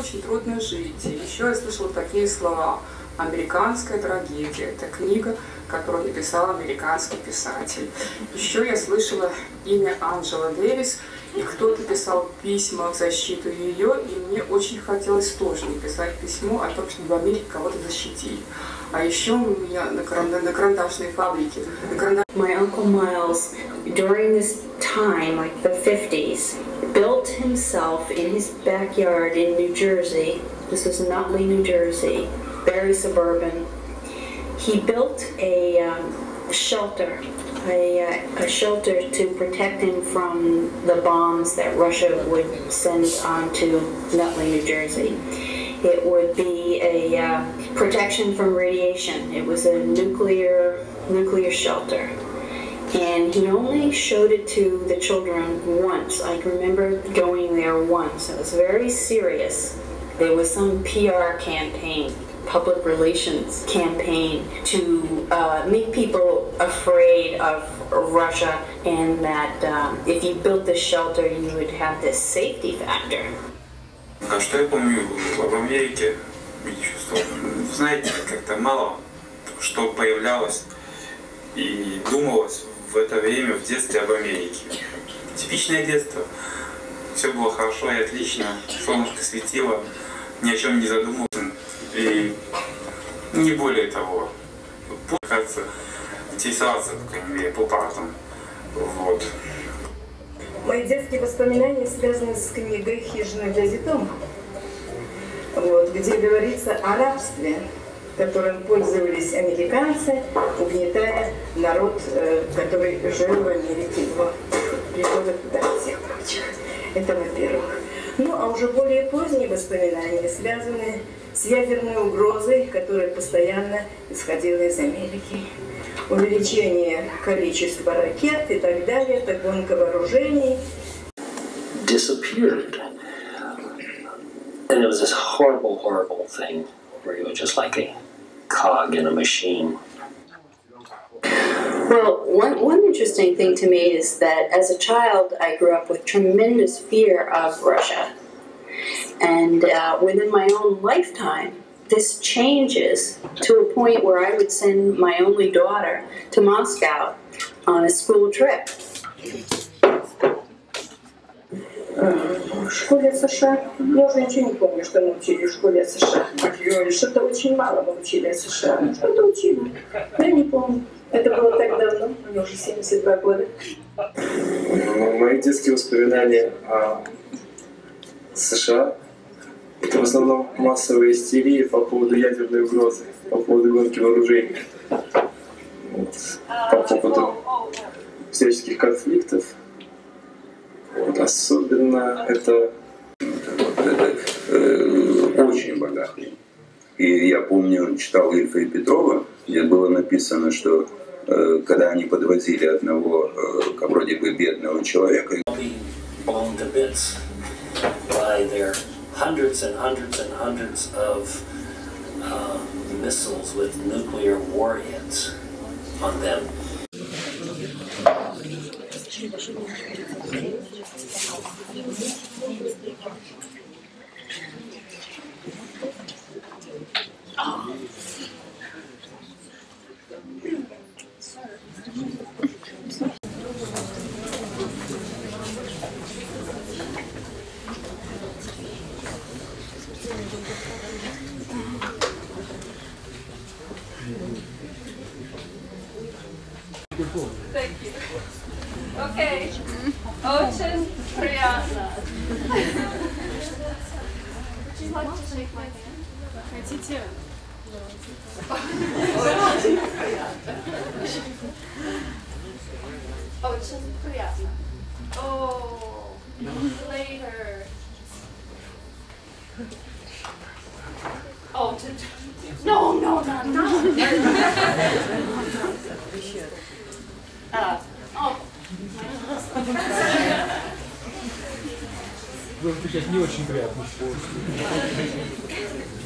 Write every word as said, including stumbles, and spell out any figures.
очень трудно жить. И еще я слышала такие слова. «Американская трагедия» — это книга, которую написал американский писатель. Еще я слышала имя Анджела Дэвис, и кто-то писал письма в защиту ее, и мне очень хотелось тоже написать письмо о том, чтобы в Америке кого-то защитили. А еще у меня на, каранда на карандашной фабрике. На карандаш... My uncle Miles, during this time, like the fifties, built himself in his backyard in New Jersey. This was Nutley, New Jersey. Very suburban. He built a um, shelter, a, uh, a shelter to protect him from the bombs that Russia would send onto Nutley, New Jersey. It would be a uh, protection from radiation. It was a nuclear nuclear shelter. And he only showed it to the children once. I remember going there once. It was very serious. There was some P R campaign, public relations campaign, to uh, make people afraid of Russia, and that um, if you built this shelter, you would have this safety factor. А что я помню об Америке? Знаете, как-то мало что появлялось и думалось в это время, в детстве, об Америке. Типичное детство. Все было хорошо и отлично, солнышко светило, ни о чем не задумывался. И не более того, кажется, интересоваться, по крайней мере, по партам. Вот. Мои детские воспоминания связаны с книгой «Хижина для детдома», вот, где говорится о рабстве, которым пользовались американцы, угнетая народ, который жил в Америке до прихода туда всех прочих. Это во-первых. Ну, а уже более поздние воспоминания связаны с ядерной угрозой, которая постоянно исходила из Америки. Увеличение количества ракет и так далее, это гонка вооружений. Disappeared. And it was this horrible, horrible thing where you were just like a cog in a machine. Well, one, one interesting thing to me is that as a child, I grew up with tremendous fear of Russia. And uh, within my own lifetime, this changes to a point where I would send my only daughter to Moscow on a school trip. В школе США, я уже ничего не помню, что мы учили в школе США. Что-то очень мало мы учили о США. Что-то учили. Я не помню. Это было так давно, мне уже семьдесят два года. Мои детские воспоминания о США — это в основном массовая истерия по поводу ядерной угрозы, по поводу гонки вооружений, вот, по поводу всяческих конфликтов. Вот, особенно это... это э, очень богатый. И я помню, читал Ильфа и Петрова, где было написано, что э, когда они подвозили одного э, вроде бы бедного человека, Hundreds and hundreds and hundreds of uh, missiles with nuclear warheads on them. Thank you. Okay. Очень приятно. Would you like to shake my hand? Хотите? Очень приятно. Очень приятно. Oh, later. Oh, to, no, no, no, no. uh, oh. Должен отвечать не очень приятно.